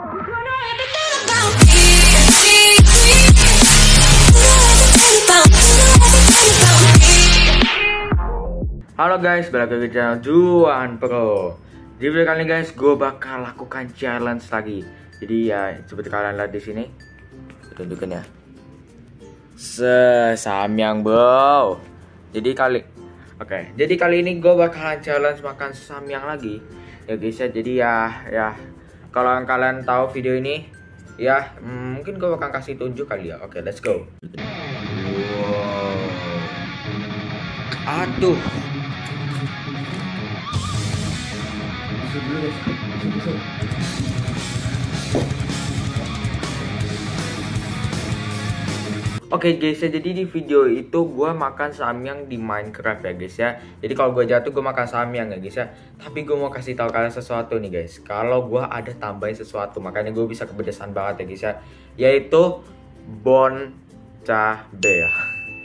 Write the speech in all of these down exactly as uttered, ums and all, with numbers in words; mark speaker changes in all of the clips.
Speaker 1: Halo guys, balik lagi di channel Juan Pro. Di video kali ini guys, gue bakal lakukan challenge lagi. Jadi ya, seperti kalian lihat di sini, saya tunjukkan ya. Se Samyang bro. Jadi kali, oke. Okay. Jadi kali ini gue bakalan challenge makan samyang lagi, ya guys ya. Jadi ya, ya. Kalau kalian tahu video ini, ya hmm, mungkin gue bakal kasih tunjuk kali ya. Oke, okay, let's go. Wow. Aduh. Oke okay guys ya, jadi di video itu gue makan samyang di Minecraft ya guys ya. Jadi kalau gue jatuh gue makan samyang ya guys ya. Tapi gue mau kasih tahu kalian sesuatu nih guys. Kalau gue ada tambahin sesuatu, makanya gue bisa kepedesan banget ya guys ya. Yaitu bon cabe ya.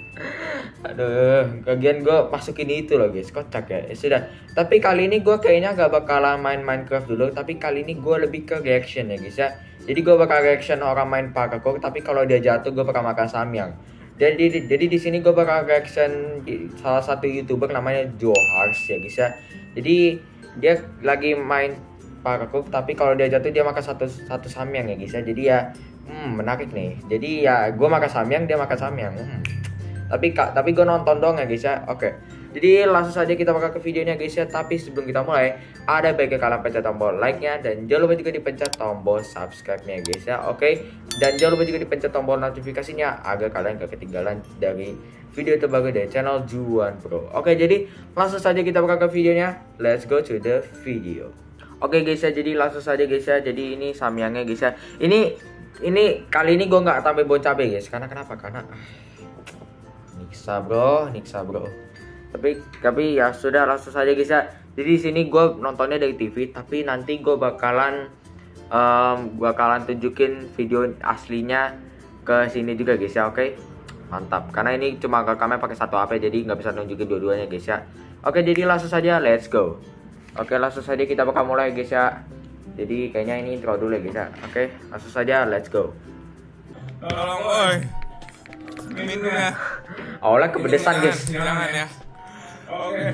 Speaker 1: Aduh, bagian gue masukin itu loh guys, kocak ya. Ya sudah. Tapi kali ini gue kayaknya gak bakalan main Minecraft dulu. Tapi kali ini gue lebih ke reaction ya guys ya. Jadi gue bakal reaction orang main parkour, tapi kalau dia jatuh gue bakal makan samyang. Jadi jadi di sini gue bakal reaction salah satu YouTuber namanya Johars ya guys ya. Jadi dia lagi main parkour, tapi kalau dia jatuh dia makan satu satu samyang ya guys ya. Jadi ya hmm, menarik nih. Jadi ya gue makan samyang, dia makan samyang. Hmm. Tapi kak, tapi gue nonton dong ya guys ya. Oke. Jadi langsung saja kita bakal ke videonya guys ya. Tapi sebelum kita mulai, ada baiknya kalian pencet tombol like-nya dan jangan lupa juga dipencet tombol subscribe-nya guys ya. Oke. Dan jangan lupa juga dipencet tombol notifikasinya agar kalian gak ketinggalan dari video terbaru dari channel Juan Pro. Oke, jadi langsung saja kita bakal ke videonya. Let's go to the video. Oke guys ya, jadi langsung saja guys ya. Jadi ini samyangnya guys ya. Ini ini kali ini gue nggak tambah bon cabe guys. Karena kenapa? Karena Niksa bro, Niksa bro. Tapi tapi ya sudah, langsung saja guys ya. Jadi di sini gue nontonnya dari T V, tapi nanti gue bakalan um, bakalan tunjukin video aslinya ke sini juga guys ya. Oke, mantap. Karena ini cuma rekamnya pakai satu H P, jadi nggak bisa nunjukin dua-duanya guys ya. Oke, jadi langsung saja let's go. Oke, langsung saja kita bakal mulai guys ya. Jadi kayaknya ini intro dulu ya guys ya. Oke, langsung saja let's go.
Speaker 2: Tolong oi. Minum ya.
Speaker 1: Awalnya kepedesan guys.
Speaker 2: Jangan ya. Oke.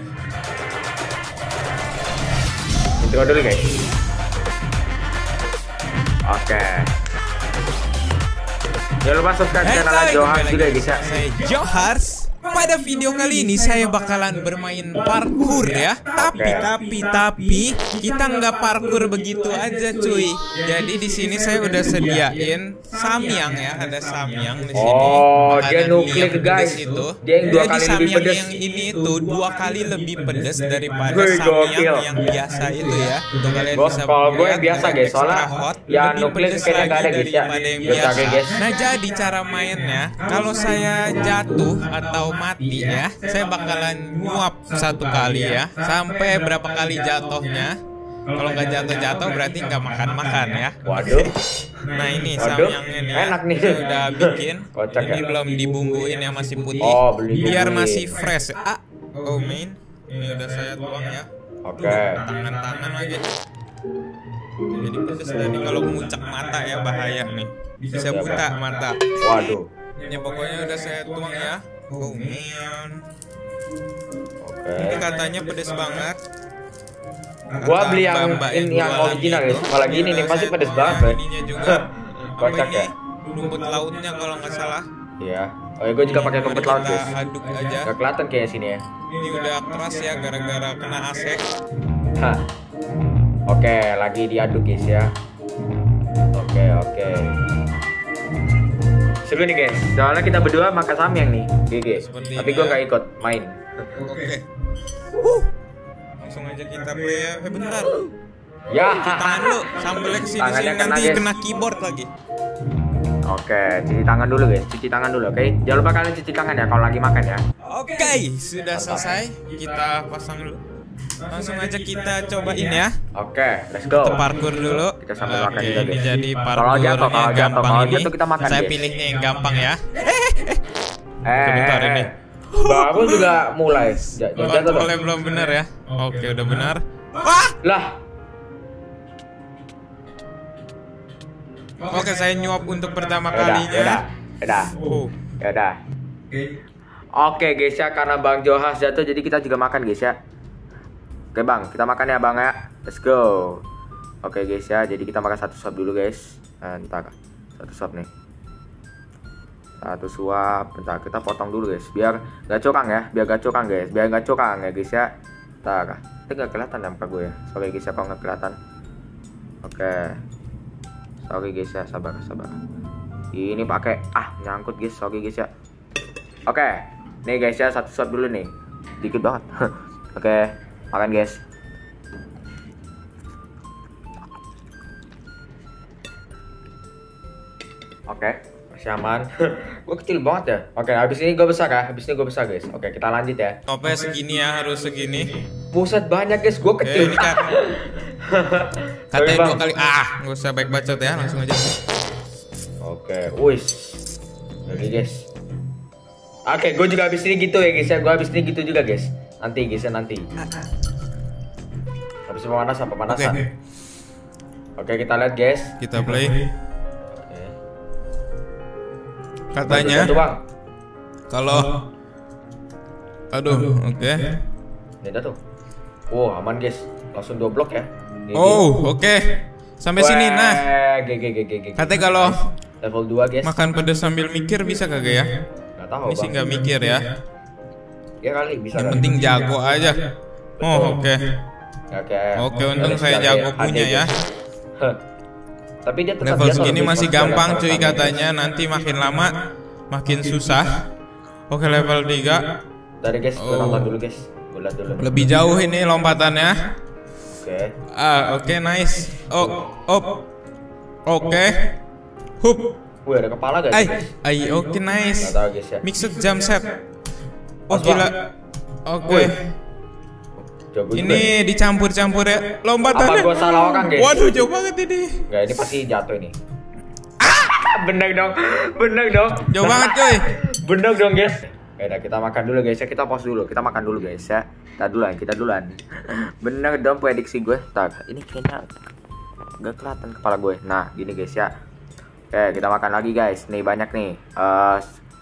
Speaker 1: Intro dulu guys. Oke. Jangan lupa subscribe channel Johars juga guys ya.
Speaker 2: Saya Johars. Pada video kali ini saya bakalan bermain parkour ya. Tapi
Speaker 1: okay.
Speaker 2: tapi tapi kita nggak parkour begitu aja cuy. Jadi di sini saya udah sediain samyang ya, ada samyang di sini.
Speaker 1: Oh, dia nuklir guys.
Speaker 2: Itu.
Speaker 1: Dia yang dua
Speaker 2: Jadi
Speaker 1: kali lebih
Speaker 2: samyang
Speaker 1: pedas.
Speaker 2: yang ini tuh dua kali lebih pedas daripada
Speaker 1: Wih,
Speaker 2: samyang
Speaker 1: gokil.
Speaker 2: yang biasa itu ya. Untuk kalian
Speaker 1: Gua,
Speaker 2: bisa
Speaker 1: kalau gue
Speaker 2: lihat,
Speaker 1: yang biasa
Speaker 2: ada
Speaker 1: guys,
Speaker 2: extra
Speaker 1: soalnya
Speaker 2: hot,
Speaker 1: yang
Speaker 2: lebih
Speaker 1: nuklir
Speaker 2: pedas
Speaker 1: kayaknya nggak ada
Speaker 2: lagi
Speaker 1: guys ya.
Speaker 2: daripada yang
Speaker 1: Biasa
Speaker 2: biasa.
Speaker 1: guys.
Speaker 2: Nah, jadi cara mainnya, kalau saya jatuh atau mati ya, saya bakalan nyuap satu kali ya, sampai berapa kali jatuhnya. Kalau nggak jatuh-jatuh berarti nggak makan-makan ya.
Speaker 1: Waduh.
Speaker 2: Nah ini
Speaker 1: Waduh,
Speaker 2: samyangnya nih ya.
Speaker 1: enak nih.
Speaker 2: Saya udah bikin.
Speaker 1: Kocak
Speaker 2: Ini
Speaker 1: ya.
Speaker 2: belum dibumbuin ya, masih putih.
Speaker 1: Oh, belum
Speaker 2: biar
Speaker 1: dibumbuin.
Speaker 2: masih fresh. Ah, oh main. Ini udah saya tuang ya.
Speaker 1: Oke.
Speaker 2: Tangan-tangan lagi. Jadi pedes tadi, kalau ngucak mata ya bahaya nih. Bisa buta mata.
Speaker 1: Waduh.
Speaker 2: Ya pokoknya udah saya tuang ya. Oh man.
Speaker 1: Oke.
Speaker 2: Ini katanya pedes banget.
Speaker 1: Gua
Speaker 2: Kata
Speaker 1: beli yang
Speaker 2: mbak-mbak
Speaker 1: ini yang
Speaker 2: jualan
Speaker 1: original
Speaker 2: itu.
Speaker 1: guys. Apalagi ini nih pasti
Speaker 2: Saya
Speaker 1: pedes
Speaker 2: tuang
Speaker 1: banget
Speaker 2: ya.
Speaker 1: guys.
Speaker 2: Ininya juga.
Speaker 1: Kocak
Speaker 2: Apa
Speaker 1: ya.
Speaker 2: ini? Rumput lautnya kalau nggak salah.
Speaker 1: Iya. Oh ya, gue juga pakai rumput laut
Speaker 2: Kita
Speaker 1: guys.
Speaker 2: aduk aja.
Speaker 1: Gak kelihatan kayaknya sini ya.
Speaker 2: Ini udah keras ya gara-gara kena A C.
Speaker 1: Hah. Oke, lagi diaduk guys ya. Oke, oke. Seru nih guys. Soalnya kita berdua makan samyang nih, G G.
Speaker 2: Seperti
Speaker 1: Tapi
Speaker 2: ini
Speaker 1: gue
Speaker 2: ya.
Speaker 1: nggak ikut main.
Speaker 2: Oke. Uh. Langsung aja kita play ya. Eh bentar.
Speaker 1: Ya.
Speaker 2: Cuci tangan lu sambil kesini
Speaker 1: Tangannya
Speaker 2: sini
Speaker 1: kena,
Speaker 2: nanti
Speaker 1: guys.
Speaker 2: kena keyboard lagi.
Speaker 1: Oke, cuci tangan dulu guys. Cuci tangan dulu, oke? Jangan lupa kalian cuci tangan ya kalau lagi makan ya.
Speaker 2: Oke, sudah selesai. Kita pasang dulu. Langsung aja kita cobain ya.
Speaker 1: Oke, let's go.
Speaker 2: Kita parkour dulu.
Speaker 1: Kita sambil makan
Speaker 2: Oke,
Speaker 1: juga
Speaker 2: ini
Speaker 1: guys.
Speaker 2: jadi
Speaker 1: Kalau
Speaker 2: parkournya
Speaker 1: jatuh, kalau jatuh,
Speaker 2: gampang
Speaker 1: kalau
Speaker 2: ini.
Speaker 1: jatuh kita makan
Speaker 2: Saya
Speaker 1: guys.
Speaker 2: pilihnya yang gampang ya.
Speaker 1: Eh,
Speaker 2: Bentar
Speaker 1: eh,
Speaker 2: ini.
Speaker 1: eh. Baru juga mulai. Ja- ja- Jatuh dong.
Speaker 2: Kontrolnya belum benar ya. Oke, udah benar. Wah!
Speaker 1: Lah.
Speaker 2: Oke, saya nyuap untuk pertama
Speaker 1: Yaudah,
Speaker 2: kalinya.
Speaker 1: yaudah, yaudah,
Speaker 2: Oh,
Speaker 1: yaudah. Oke guys ya, karena Bang Johas jatuh jadi kita juga makan guys ya. Oke Bang, kita makan ya Bang ya. Let's go. Oke guys ya, jadi kita makan satu suap dulu guys. Bentar, satu suap nih. Satu suap, bentar kita potong dulu guys, biar gak curang ya, biar gak curang guys, biar gak curang ya guys ya. Bentar, itu gak kelihatan ya muka gue ya. Sorry guys ya kalau gak kelihatan. Oke, sorry guys ya, sabar sabar. Ini pakai ah nyangkut guys, sorry guys ya. Oke, nih guys ya, satu suap dulu nih, dikit banget. Oke, makan guys. Oke, masih aman. Gue kecil banget ya. Oke, habis ini gue besar ya. Habis ini gue besar guys. Oke, kita lanjut ya.
Speaker 2: topnya segini ya, harus segini.
Speaker 1: Buset banyak guys, gue
Speaker 2: Eh,
Speaker 1: kecil.
Speaker 2: ini kan katanya dua kali. Ah, nggak usah baik bacot ya, langsung aja.
Speaker 1: Oke, wis. Oke guys. Oke, gue juga habis ini gitu ya guys ya. Gue habis ini gitu juga guys. Nanti guys ya, nanti. Habis pemanas apa pemanasan?
Speaker 2: Oke.
Speaker 1: Oke, kita lihat guys.
Speaker 2: Kita play.
Speaker 1: Oke.
Speaker 2: Katanya
Speaker 1: Bagus, Bang.
Speaker 2: kalau aduh, oke.
Speaker 1: Ini dah tuh. Wow, aman guys. Langsung dua blok ya. G G.
Speaker 2: Oh, oke. Sampai sini. Nah,
Speaker 1: G G G G G.
Speaker 2: katanya kalau
Speaker 1: level dua guys.
Speaker 2: makan pedas sambil mikir bisa kagak ya?
Speaker 1: Nggak tahu
Speaker 2: Ini sih
Speaker 1: Bang.
Speaker 2: nggak mikir ya.
Speaker 1: Ya kali bisa.
Speaker 2: Yang
Speaker 1: kali.
Speaker 2: penting jago aja. Oh, oke.
Speaker 1: Oke.
Speaker 2: Oke, untung saya jago punya ya.
Speaker 1: Tapi dia tetap
Speaker 2: Level
Speaker 1: jatuh
Speaker 2: segini
Speaker 1: guys,
Speaker 2: masih
Speaker 1: pas
Speaker 2: gampang
Speaker 1: ada
Speaker 2: cuy
Speaker 1: sama-sama,
Speaker 2: katanya, nanti makin lama makin susah. Oke, level tiga.
Speaker 1: guys. Dari guys, gue
Speaker 2: Oh.
Speaker 1: nonton dulu guys. Gue lihat dulu.
Speaker 2: Lebih jauh ini lompatannya.
Speaker 1: Oke.
Speaker 2: Ah, oke, nice. Oh, op. Oke. Hup.
Speaker 1: Wih, ada kepala guys.
Speaker 2: Ay, ay, oke, nice.
Speaker 1: Nggak tahu guys ya.
Speaker 2: Mixed jump set. Oh,
Speaker 1: Pas,
Speaker 2: gila.
Speaker 1: Bang.
Speaker 2: Oke.
Speaker 1: Wih. Jago juga ya.
Speaker 2: Ini dicampur-campur ya lompatannya.
Speaker 1: Apa gua salah orang, guys?
Speaker 2: Waduh, jauh banget ini.
Speaker 1: Nggak, ini pasti jatuh ini. Ah! Bener dong. Bener dong.
Speaker 2: Jauh banget, coy.
Speaker 1: Bener dong guys. Ya udah, kita makan dulu guys ya. Kita pause dulu. Kita makan dulu guys ya. Kita duluan, kita duluan. Bener dong prediksi gue. Ntar, ini kayaknya gak kelihatan kepala gue. Nah, gini guys ya. Oke, kita makan lagi guys. Nih banyak nih. Eh,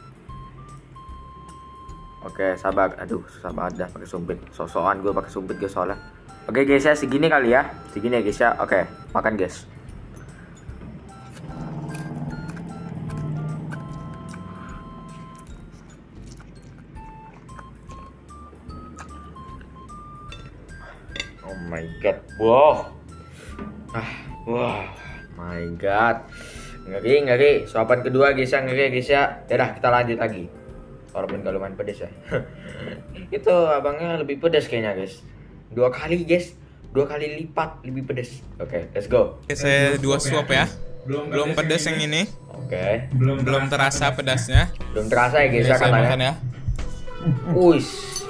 Speaker 1: Oke, sabar. Aduh, susah banget dah pakai sumpit. Sosokan gue pakai sumpit guys soalnya. Oke guys ya, segini kali ya. Segini ya guys ya. Oke, makan guys. Oh my god. Wow. Ah, wow. My god. Ngeri, ngeri. Suapan kedua guys ya, ngeri guys ya. Yaudah, kita lanjut lagi. Walaupun kalau main pedes ya. Itu abangnya lebih pedes kayaknya guys. Dua kali guys. Dua kali lipat lebih pedes. Oke, let's go.
Speaker 2: Oke, saya dua suap ya. Belum pedas yang ini.
Speaker 1: Oke.
Speaker 2: Belum terasa pedasnya.
Speaker 1: Belum terasa ya guys
Speaker 2: Oke,
Speaker 1: ya
Speaker 2: saya makan
Speaker 1: katanya.
Speaker 2: ya.
Speaker 1: Uish.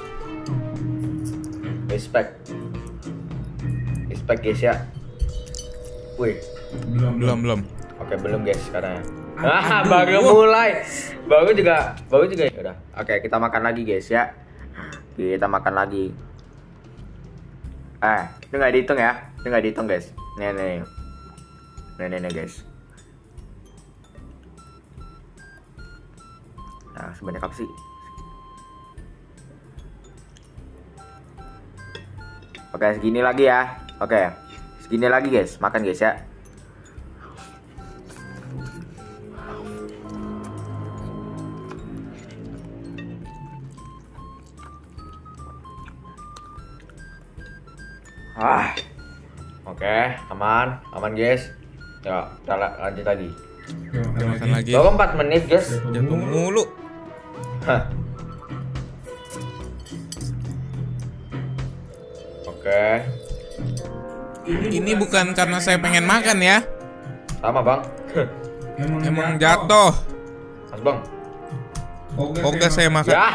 Speaker 1: Respect. Respect guys ya. Wih.
Speaker 2: Belum, belum.
Speaker 1: Oke, belum guys katanya. Ah, baru mulai. Baru juga, baru juga. Udah. Oke, kita makan lagi guys ya. Kita makan lagi. Eh, itu nggak dihitung ya? Itu nggak dihitung guys. Nih, nih, nih, nih, nih guys. Nah, sebanyak apa sih? Oke, segini lagi ya. Oke, segini lagi guys. Makan guys ya. Ah, oke, aman, aman guys. Ya, kita la- lanjut lagi.
Speaker 2: Kita makan lagi.
Speaker 1: Baru empat menit guys.
Speaker 2: Jatuh mulu.
Speaker 1: Hah. Oke,
Speaker 2: Ini bukan karena saya pengen makan ya.
Speaker 1: sama bang.
Speaker 2: Emang jatuh.
Speaker 1: Mas bang.
Speaker 2: Oke, saya makan.
Speaker 1: Ya.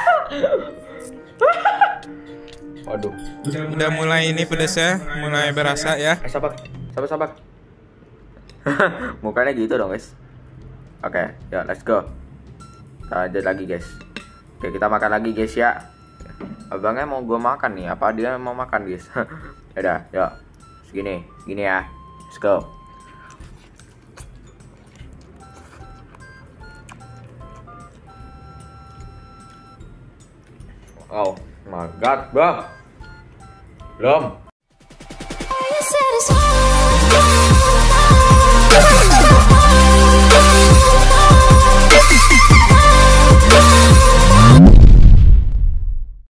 Speaker 1: Waduh.
Speaker 2: Udah mulai ini pedasnya, mulai berasa ya.
Speaker 1: Eh, sabar, sabar, sabar. Mukanya gitu dong guys. Oke, ya let's go. Kita lanjut lagi guys. Oke, kita makan lagi guys ya. Abangnya mau gue makan nih, apa dia mau makan guys? Udah, yuk. Segini, segini ya. Let's go. Oh my god, bro. Belum.